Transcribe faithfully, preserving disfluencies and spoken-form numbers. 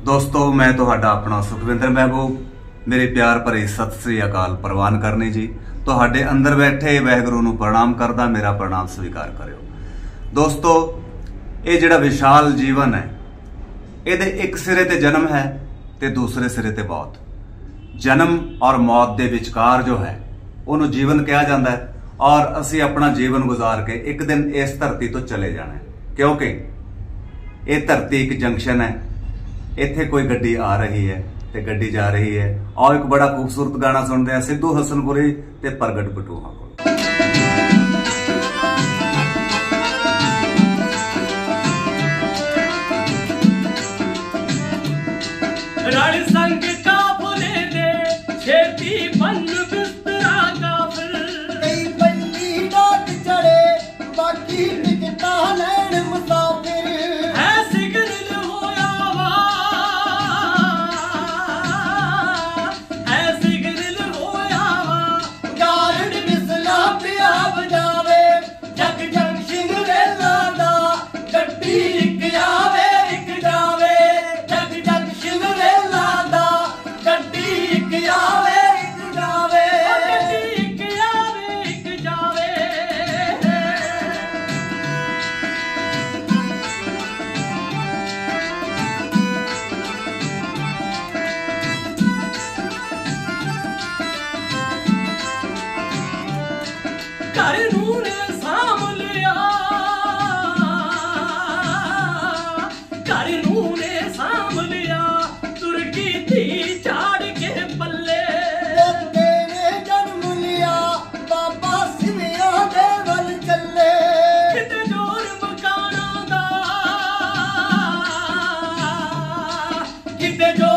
दोस्तों मैं तुहाडा अपना सुखविंदर महबूब, मेरे प्यार भरे सत श्री अकाल प्रवान करने जी। तुहाडे अंदर बैठे वाहिगुरू नूं प्रणाम करदा, मेरा प्रणाम स्वीकार करियो। दोस्तों ये जिहड़ा विशाल जीवन है, इहदे एक सिरे ते जन्म है ते दूसरे सिरे ते मौत। जन्म और मौत दे विचकार जो है उहनूं जीवन कहा जाता है, और असी अपना जीवन गुजार के एक दिन इस धरती तो चले जाना है, क्योंकि ये धरती एक जंक्शन है। इत्थे कोई गड्डी आ रही है ते गड्डी जा रही है। आओ एक बड़ा खूबसूरत गाना सुनते हैं सिद्धू हसनपुरी ते प्रगट बटूहा को। रण संग काफले दे छेती बन बिस्तरा काफिर, कई बल्ली डाट चढ़े बाकी टिकटा लैन मुसाफिर। ऐसी गिरल होया वा, ऐसी गिरल होया वा, गारड बिसला पिया बजावे जग जग सिंह रेला दा, गड्डी इक आवे इक जावे जग जग सिंह रेला दा, गड्डी इक आवे इक जावे गड्डी इक आवे इक जावे। घर नूं ने साम लिया, घर नूं ने साम लिया, तुर्की थी चाड़ के पल्ले। तेरे ने जन्म लिया बाबा सिविया दे वल चले। किते जोर मकाना दा, किते जोर